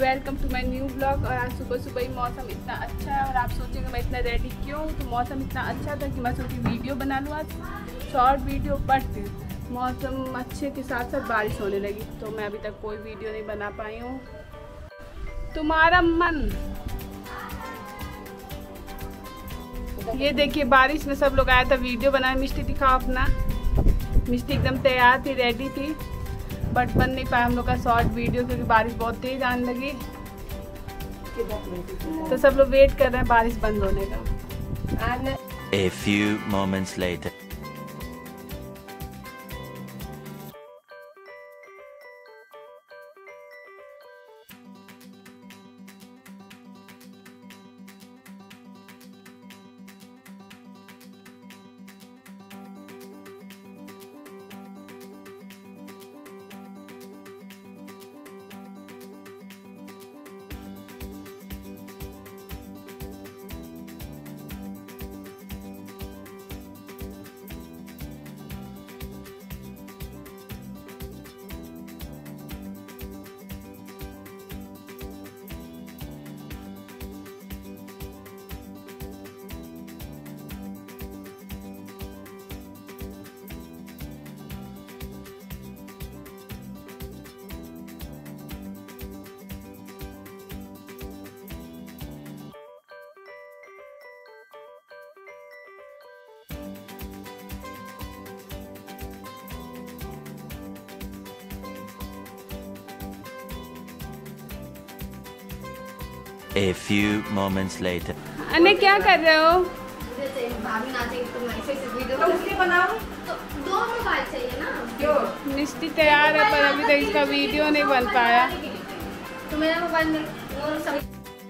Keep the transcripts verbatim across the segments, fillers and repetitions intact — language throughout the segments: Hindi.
Welcome to my new blog. और आज सुबह सुबह ही मौसम इतना अच्छा है और आप सोचेंगे मैं इतना रेडी क्यों, तो मौसम इतना अच्छा था कि मैं सोची वीडियो बना लूँ आज शॉर्ट वीडियो, बट मौसम अच्छे के साथ साथ बारिश होने लगी तो मैं अभी तक कोई वीडियो नहीं बना पाई हूँ। तुम्हारा मन, ये देखिए बारिश में सब लोग आया था वीडियो बनाए। मिष्टी दिखाओ अपना। मिष्टी एकदम तैयार थी, रेडी थी, बट बन नहीं पाया हम लोग का शॉर्ट वीडियो क्योंकि बारिश बहुत तेज आने लगी। तो सब लोग वेट कर रहे हैं बारिश बंद होने का। A few moments later. A few moments later. अने क्या कर रहे हो? मिष्टी तैयार है पर अभी तक इसका वीडियो नहीं बन पाया। तो मेरा मोबाइल में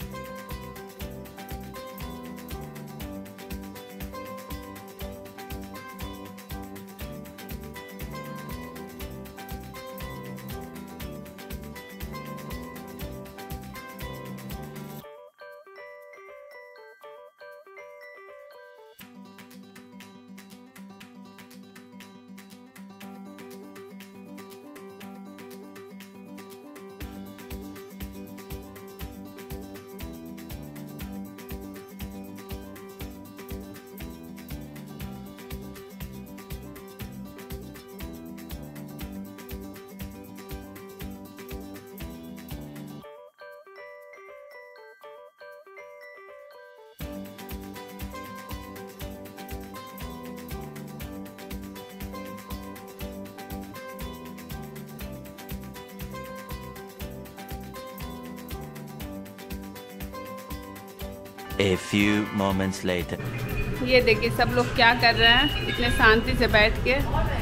A few moments later. ये देखिए सब लोग क्या कर रहे हैं इतने शांति से बैठ के।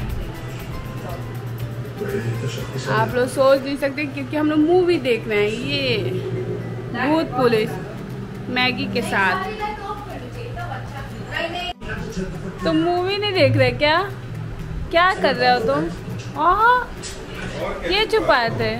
आप लोग सोच नहीं सकते क्योंकि हम लोग मूवी देख रहे हैं, ये भूत पुलिस मैगी के साथ। तुम मूवी नहीं देख रहे क्या? क्या कर रहे हो तुम? ओह ये छुपाए थे।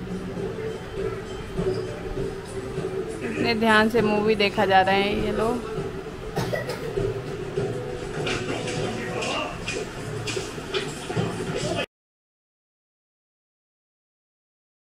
इतने ध्यान से मूवी देखा जा रहे हैं ये लोग।